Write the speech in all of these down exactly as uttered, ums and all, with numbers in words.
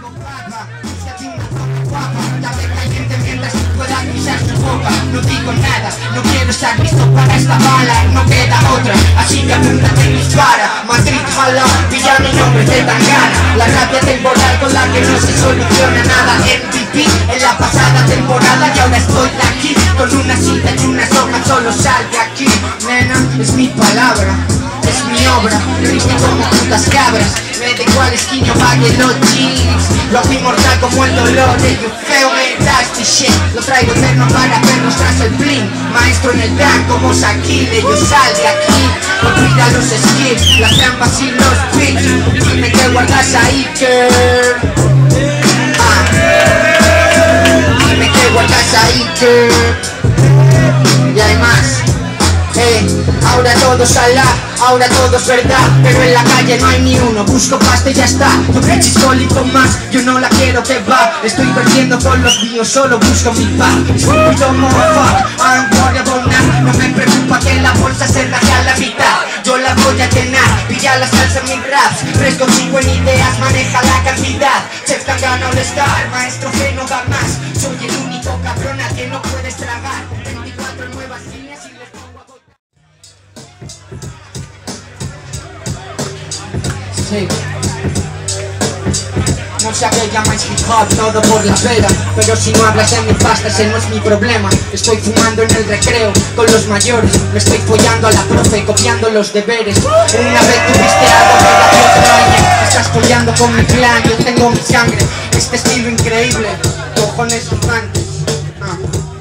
No digo nada, no quiero estar listo para esta bala. No queda otra, así que apúntate y dispara. Madrid, jala, pilla mi nombre de Tangana. La rabia temporal con la que no se soluciona nada. M V P en la pasada temporada y ahora estoy aquí. Con una cinta y una soga, solo sal de aquí. Nena, es mi palabra, es mi obra. Triste como putas cabras. Me da igual esquino, pague los jeans. Lo hago inmortal como el dolor de you feel me, that's the shit. Lo traigo eterno para vernos tras el bling. Maestro en el plan como Saquile. Yo sal de aquí, olvida los skills, las trampas y los pics. Dime que guardas ahí, girl. Ah. Dime que guardas ahí, girl. Y hay más. Hey, ahora todo es alá, ahora todo es verdad, pero en la calle no hay ni uno. Busco pasta y ya está, tu pinche solito más. Yo no la quiero que va, estoy perdiendo con los míos, solo busco mi paz. We don't motherfuck, I don't worry about that. No me preocupa que la bolsa se raje a la mitad. Yo la voy a llenar, pilla la salsa en mis raps. Fresco chico en ideas, maneja la cantidad. Chef Tangana all star, maestro que no va más. Soy el único cabrón al que no puedes tragar. veinticuatro nuevas líneas y les pongo a votar. Sí. No sé a qué llamáis hip hop, todo por la pera. Pero si no hablas de mi pasta, ese no es mi problema. Estoy fumando en el recreo con los mayores. Me estoy follando a la profe, copiando los deberes. Una vez tuviste algo que era de otro año. Estás follando con mi clan, yo tengo mi sangre. Este estilo increíble, cojones gigantes. Ah.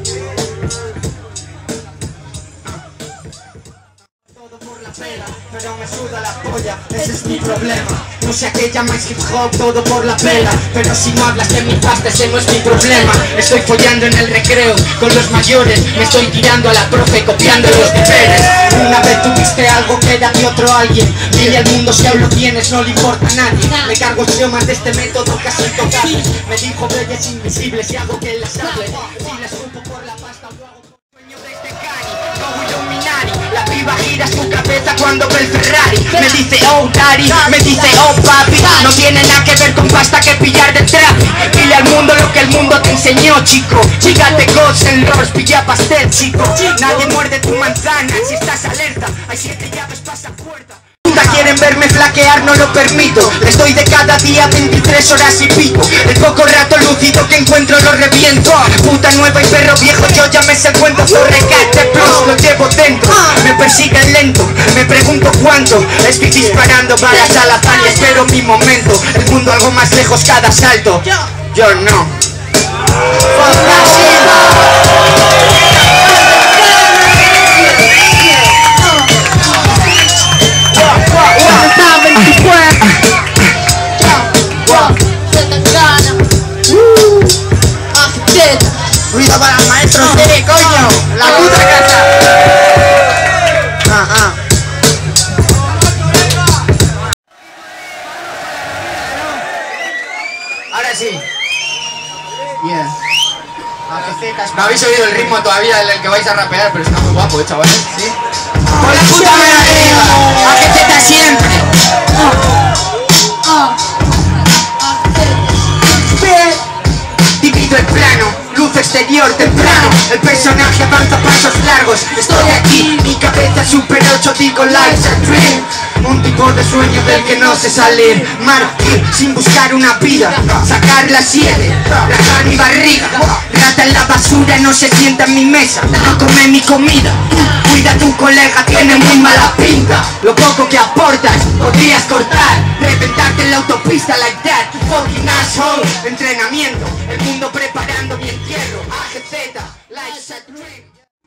Pero me suda la polla, ese es mi problema. No sé a qué llamáis hip hop, todo por la pela. Pero si no hablas de mi pasta, ese no es mi problema. Estoy follando en el recreo con los mayores. Me estoy tirando a la profe, copiando los deberes. Una vez tuviste algo que era de otro alguien. Dile al mundo si aún lo tienes, no le importa a nadie. Me cargo idiomas de este método casi intocable. Me dijo bellas invisibles y hago que las hable. Si las supo por la pasta, lo hago por sueño de este cani. No Illuminati. La piba gira su cabeza cuando ve el Ferrari. Me dice oh daddy, me dice oh papi. No tiene nada que ver con pasta que pillar de trap. Dile al mundo lo que el mundo te enseñó, chico. Chígate Ghost en Lords, pilla pastel, chico. Nadie muerde tu manzana si estás alerta. Hay siete llaves, pasa puerta. Quieren verme flaquear, no lo permito. Les doy de cada día veintitrés horas y pico. El poco rato lúcido que encuentro lo reviento. Puta nueva y perro viejo, yo ya me sé el cuento. Torrecate plus, lo llevo dentro. Me persiguen lento, me pregunto cuánto. Estoy disparando balas al azar y espero mi momento. El mundo algo más lejos cada salto. Yo no. Ruido para el maestro, sí, coño, la puta casa. Ah, ah. Ahora sí. Yeah. No habéis oído el ritmo todavía del que vais a rapear, pero está muy guapo, eh, chavales. ¿Sí? Con la puta mano arriba. A que Z siempre. Divido el plano. Luz exterior temprano, el personaje avanza pasos largos. Estoy aquí, mi cabeza super ocho, digo life's a dream. Un tipo de sueño del que no sé salir. Martir sin buscar una vida, sacar la siete, rajar mi barriga. Rata en la basura, no se sienta en mi mesa, no come mi comida. Cuida a tu colega, tiene muy mala pinta. Lo poco que aportas, podrías cortar, reventarte en la autopista like that. Fucking asshole, entrenamiento, el mundo preparando mi entierro. A G Z, life's a dream.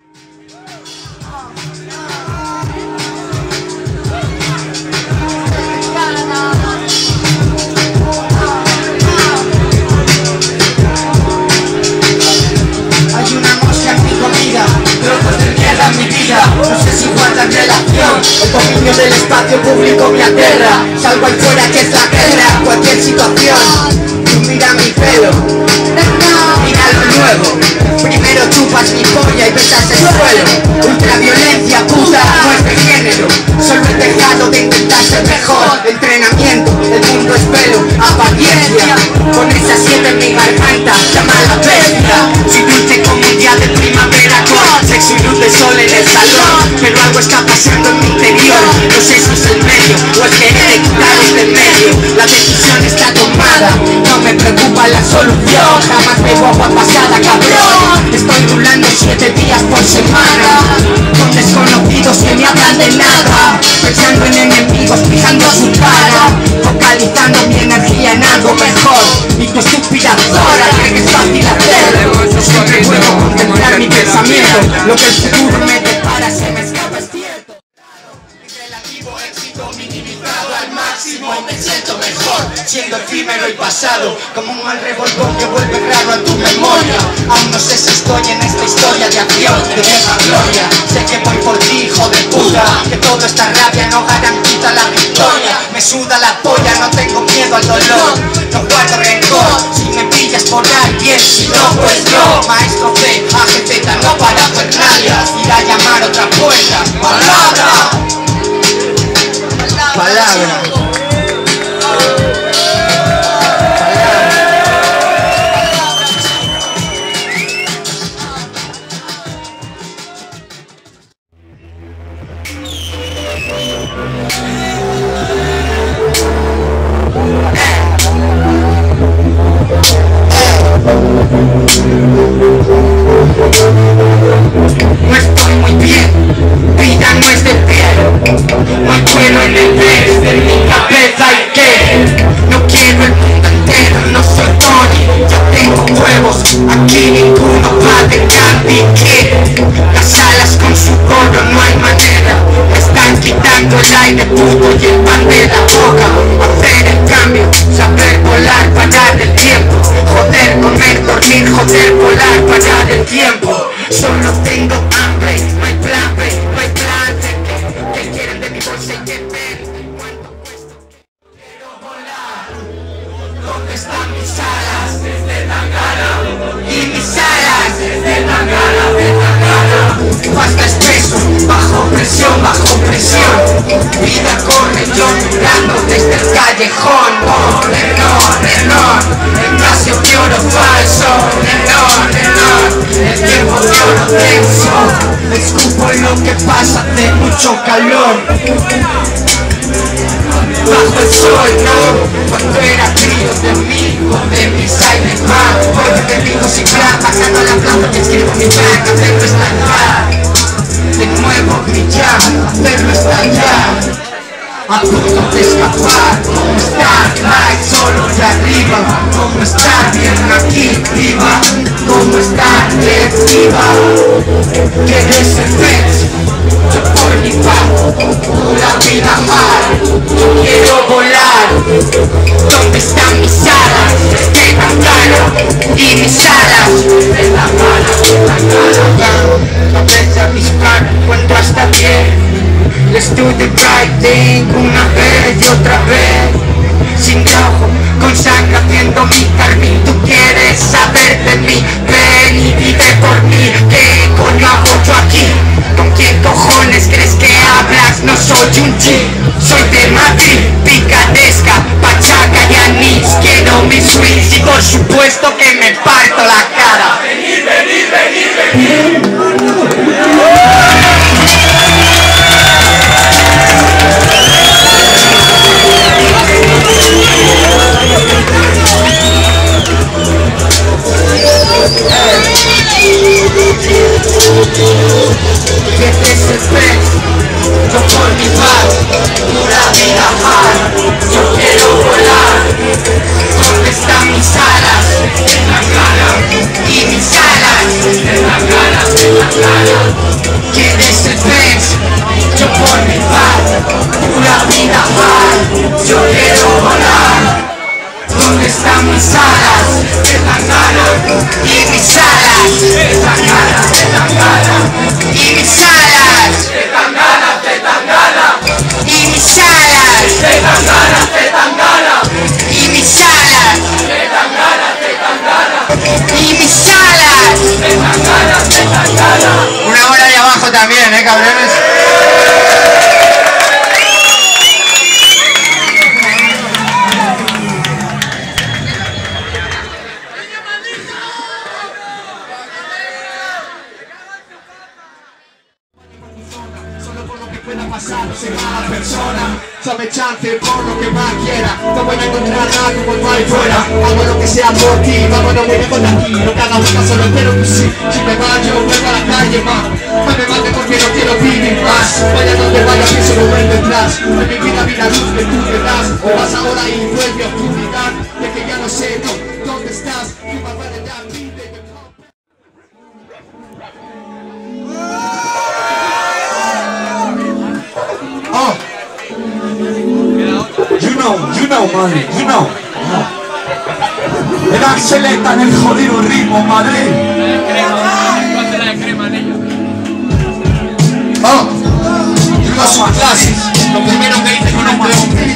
Hay una mosca en mi comida, trozos de mierda en mi vida. No sé si guardan relación, el dominio del espacio público me aterra. Salgo ahí fuera que es la guerra, cualquier situación. Tú mira mi pelo, mira lo nuevo. Primero chupas mi polla y besas el suelo. Ultraviolencia puta, no es de género. Solo he dejado de intentar ser mejor. Entrenamiento, el mundo es pelo, apariencia. Con mueve mi garganta, llama a la bestia. Soy dulce como un día de primavera con sexo y luz de sol en el salón. Pero algo está pasando en mi interior, no sé si es el medio o el que he de quitaros de medio. La decisión está tomada, no me preocupa la solución. Jamás bebo agua pasada, cabrón. Estoy rulando siete días por semana con desconocidos que me hablan de nada, pensando en enemigos, fijando su cara, focalizando mi energía en algo mejor. Y tu estúpida zorra cree que es fácil hacerlo. No siempre puedo contemplar mi pensamiento, lo que el futuro me depara se me escapa, es cierto. Mi relativo éxito minimizado al máximo, me siento mejor siendo efímero y pasado, como un mal revolcón que vuelve raro a tu memoria. Aún no sé si estoy en esta historia de acción, de vieja gloria. Sé que voy por ti, hijo de puta, que toda esta rabia no garantiza la victoria. Me suda la polla, no tengo miedo al dolor, no guardo rencor. Si me pillas por ahí bien, si no pues no. Maestro C, A G Z, no para Fernalia, irá a llamar otra puerta. Palabra, palabra. No estoy muy bien, vida no es de piel, no hay vuelo en el vez de mi cabeza y que no quiero el mundo entero, no soy Tony, yo tengo huevos, aquí ninguno va de Gandhi, que las alas con su gorro no hay manera, me están quitando el aire puto y el pan de la boca. Hacer el cambio, saber volar, parar el tiempo, joder, comer, dormir, joder, volar, parar el tiempo. Solo tengo hambre, no hay plan B, no hay plan C. ¿Qué quieren de mi bolsa y qué ven? ¿Cuánto cuesta? Quiero volar. ¿Dónde están mis alas? Desde Tangana. Y mis alas desde Tangana, de Tangana. Basta espeso, bajo presión, bajo presión. Vida corre, yo mirando desde el callejón. Oh, Renault, Renault, el Casio de oro falso. Renault, Renault, el tiempo de oro denso. Escupo lo que pasa, hace mucho calor. Bajo el sol, no, cuando era crío de mí, de mi Cyberman, hoy te digo sin plan, pasando la plaza que escribo mi plan, hacerlo estallar, de nuevo brillar, hacerlo estallar, a punto de escapar, como estar like solo de arriba, como estar bien aquí arriba, como estar arriba, quieres ser feliz, yo por mi paz, la vida mal, yo quiero volar. ¿Dónde están mis alas? Desde Tangana. Y mis alas desde Tangana, de Tangana. Cabeza dispara cuando está bien. Let's do the right thing una vez y otra vez. Sin ojo, con sangre haciendo mi carmín. Tú quieres saber de mí, ven y vive por mí. ¿Qué coño hago yo aquí? ¿Con quién cojones crees que hablas? No soy un G, soy de Madrid, picadesca, pachaca y anís. Quiero mis swings y por supuesto que me parto la cara. Venir, venir, venir, venir. ¿Qué te sorprende? Yo por mi paz, pura vida mal. Yo quiero volar. ¿Dónde están mis alas? En la cara. Y mis alas en la cara, en la cara. ¿Quieres ser pez? Yo por mi paz, pura vida mal. Yo quiero volar. ¿Dónde están mis alas? En la cara. Y mis alas en la cara, en la cara. Y mis alas de Tangana, de Tangana. Y mis alas de Tangana, de Tangana. Y mis alas de Tangana, de Tangana. Y mis alas de Tangana, de Tangana. Una hora ahí abajo también, eh, cabrones. Dame chance por lo que más quiera. No voy a encontrar nada como no hay fuera. Hago lo que sea por ti, vámonos muy lejos de aquí. No cada uno solo espero que sí. Si me vaya, vuelvo a la calle más. No me mate porque no quiero vivir más. Vaya donde vaya, pienso no vuelvo detrás. En mi vida vi la luz que tú me das. O vas ahora y vuelve a oscuridad. De que ya no sé, no, ¿dónde estás? You my brother, that me, baby. Oh. You know, you know, Madrid, you know. El Axeleta en el jodido ritmo, Madrid. Oh, you know my clases. Lo primero que hice con este hombre.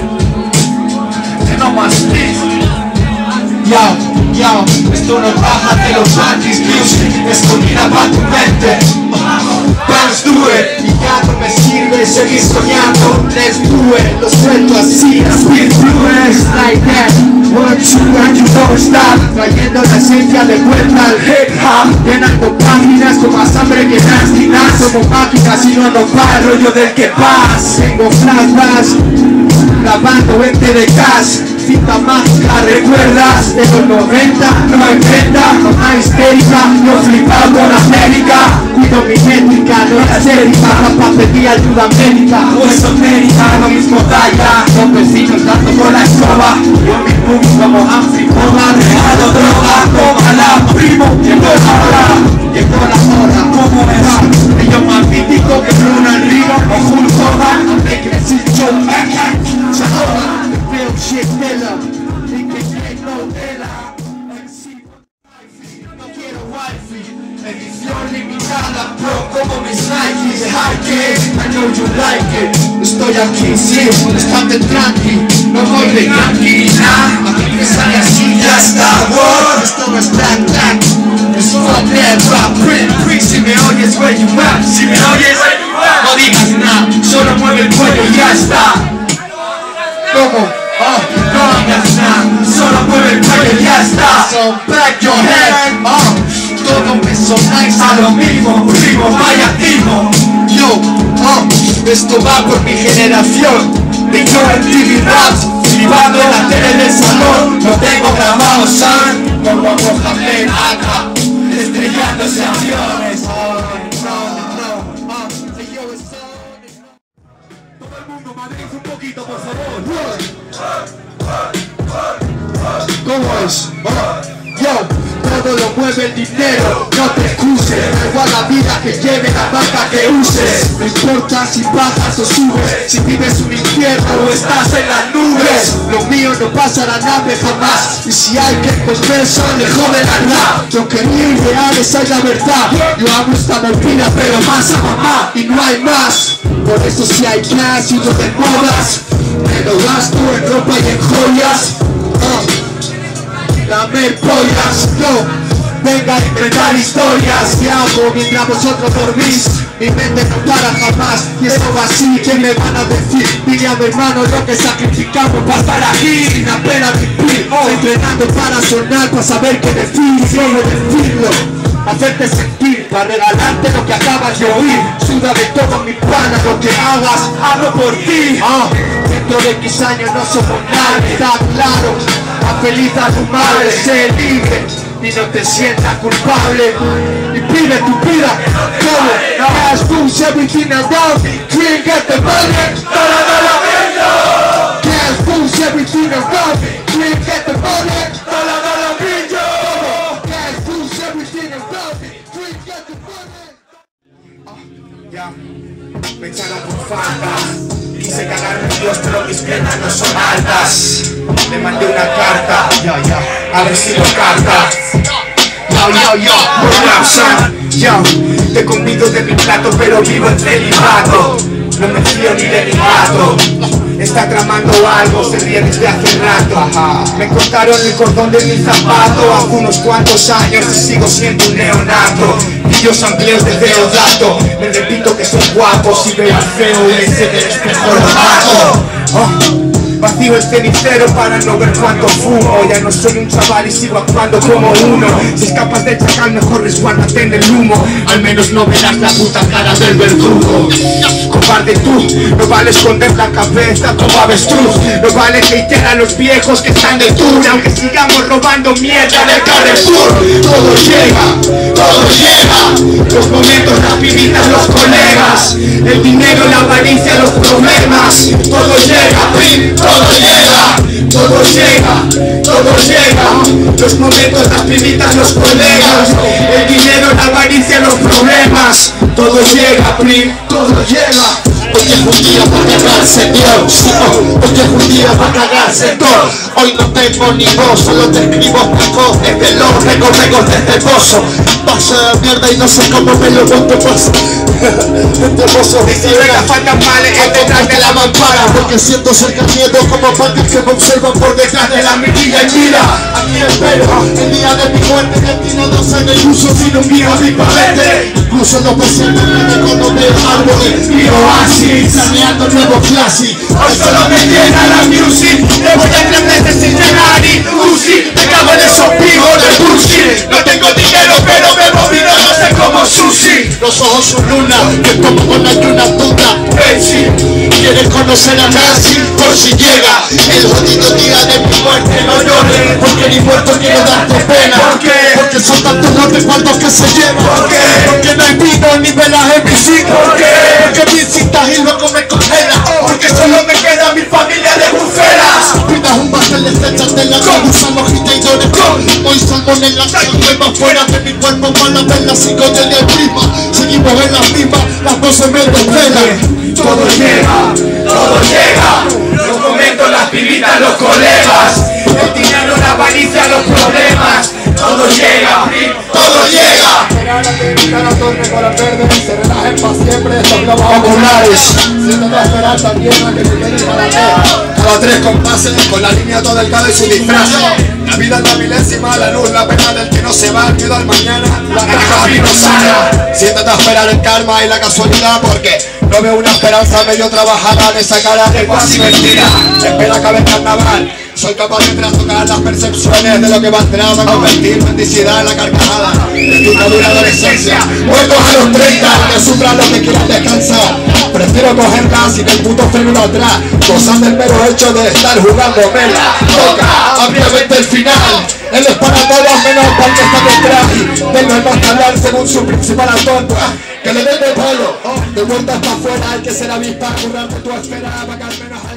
No más Yo, yo, esto no baja de los antis music, escondida pa' tu mente. Bounce do it, y ya no me sirve seguir soñando. Let's do it, lo suelto así, speed through it, like that. One, two, and you don't stop. Trayendo la esencia de vuelta al hip hop. Llenando páginas con más hambre que nasty nas. Somos máquinas y no nos va el rollo del que vas. Tengo flashbacks, grabando veinte de gas. Cinta mágica, ¿recuerdas? De los noventa, no inventa. Mamá histérica, no flipado con América. Cuido mi métrica, no es histérica. Papá pedí ayuda médica, o esotérica, lo mismo talla. Los vecinos dando con la escoba. Yo mi boom como Humphrey Bogart. Regalo droga, tómala, primo. Llegó la hora, llegó la hora. ¿Cómo me va? Ellos más mítico que Ronald Reagan o Hulk Hogan. Me crecí yo, se ahoga. Real shit killer, y que no tela. No quiero wifi, edición limitada, bro, como mis Nikes. High kid, I know you like it. Estoy aquí, sí, estate tranqui. No voy de yankee, nah. Aquí me sale así, ya está, wow. Esto no es black, black. Es fuck that rap, print, free. Si me oyes, where you at. Si me oyes, no digas nada. Solo mueve el cuello y ya está. ¿Cómo? Oh, no hagas nada, solo mueve el cuello y ya está. So back your head, oh, todo me sonáis a lo mismo, primo, vaya timo. Yo, oh, esto va por mi generación. De yo en T V Raps, flipando en la tele del salón. Lo tengo grabado, son, como Mohamed acá, estrellándose aviones. Oh, no, no, oh, yo estoy. Todo el mundo, Madrid, un poquito, por favor. ¿Cómo es? Oh, yo, todo lo mueve el dinero, no te excuses. Igual la vida que lleve, la marca que uses. No importa si bajas o subes, si vives un infierno o estás en las nubes. Lo mío no pasa la nave jamás. Y si hay que comer, son lejos de la rap. Lo que ni real, esa es la verdad. Yo amo esta movida, pero más a mamá. Y no hay más. Por eso si hay class y no te modas, me lo gasto en ropa y en joyas. Uh, lamer pollas, no, venga a inventar historias. ¿Qué hago mientras vosotros dormís? Mi mente no para jamás, y esto va así, ¿qué me van a decir? Dile a mi hermano lo que sacrificamos para estar aquí. Sin apenas vivir, oh, entrenando para sonar, para saber qué decir, solo decirlo. Hacerte sentir, para regalarte lo que acabas de oír. Suda de todo mi pana, lo que hagas, hablo por ti. Oh, dentro de X años no somos nadie, está claro. A feliz a tu madre, sé libre y no te sientas culpable. Y pide tu vida, todo. Cash, booze, everything around me. Clean, get the money, toda la vida. Cash, booze, everything around me. Clean, get the money, toda la vida. Cash, booze, everything around me. Clean, get the money. Oh, ya, me echaron por falta. Quise cagarme en Dios, pero mis penas no son altas. Le mandé una carta, yo, yo, a recibo carta. Yo, yo, yo, corruption. Yo, te convido de mi plato, pero vivo en celibato. No me fío ni de mi gato. Está tramando algo, se ríe desde hace rato. Me cortaron el cordón de mi zapato hace unos cuantos años y sigo siendo un neonato. Pillos amplios de Deodato. Me repito que son guapos y veo al feo ese del espejo lo mato. Oh. Vacío el cenicero para no ver cuánto fumo. Ya no soy un chaval y sigo actuando como uno. Si escapas del chacal mejor resguárdate en el humo. Al menos no verás la puta cara del verdugo. Cobarde tú, no vale esconder la cabeza como avestruz. No vale hatear a los viejos que están de tour. Aunque sigamos robando mierda del Carrefour. Todo llega, todo llega. Los momentos, las pibitas, los colegas. El dinero, la avaricia, los problemas. Todo llega, pim, todo llega. Todo llega, todo llega. Los momentos, las pibitas, los colegas. El dinero, la avaricia, los problemas. Todo llega, pim, todo llega. Hoy es un día para cagarse Dios, hoy es un día para cagarse Dios. Hoy no tengo ni voz, solo te escribo tacos desde los recorregos desde el pozo. Paso de mierda y no sé cómo me lo monto paso. Este pozo Y si venga faltan males es detrás de la mampara. Porque siento cerca miedo como vacas que me observan por detrás de la mirilla. Y mira, aquí espero el día de mi muerte. Destino no sé el uso sin un guía mi palete. Incluso los pacientes me con de árboles. Mi oasis, planeando nuevo classic. Hoy solo me llena la music. Le voy a prender sin llenar y Lucy. Me cago en esos pibos de bullshit. No tengo dinero pero me movido no sé como sushi. Los ojos son luna, que como con ayuna puta. Benji, Quieres conocer a Nancy por si llega el jodido día de mi muerte. No llores, porque ni muerto quiero darte pena. ¿Por qué? Porque son tantos los recuerdos que se llevan. ¿Por qué? Porque no hay vino ni velas en mi sitio. ¿Por qué? Porque mi cinta y loco me congela. porque solo me queda mi familia de buceras. Pidas un pastel de stracciatella con gusanos gitaidores con hoy salmón en la calle, más fuera de mi cuerpo para ver las cinco de la prima. Seguimos en la misma, las voces me desvelan. Todo llega, todo llega. Los momentos, las pibitas, los colegas. El dinero, la avaricia, los problemas. Todo llega, todo llega. Se relajen pa' siempre estos globos Populares. Siento la esperanza tierra que se viene a la tierra. Cada tres compases con la línea todo delgada y su disfraz. La vida es la milésima, la luz, la pena del que no se va, el miedo al mañana, la caja vino sana. Siéntate a esperar el karma y la casualidad porque no veo una esperanza medio trabajada de esa cara de cuasi mentira. Espera que el carnaval. Soy capaz de trastocar las percepciones de lo que valdrá para convertir mendicidad en la carcajada de tu madura adolescencia. Muertos a los treinta, que sufran lo que quieran descansar. Prefiero coger gas y del puto freno atrás, gozar del mero hecho de estar jugando mela. Toca ampliamente el final. Él es para todos menos para el que está detrás. Vengo al más hablar según su principal autor. Que le den de palo. De vuelta hasta afuera hay que ser avispa, currarte tu espera para que al menos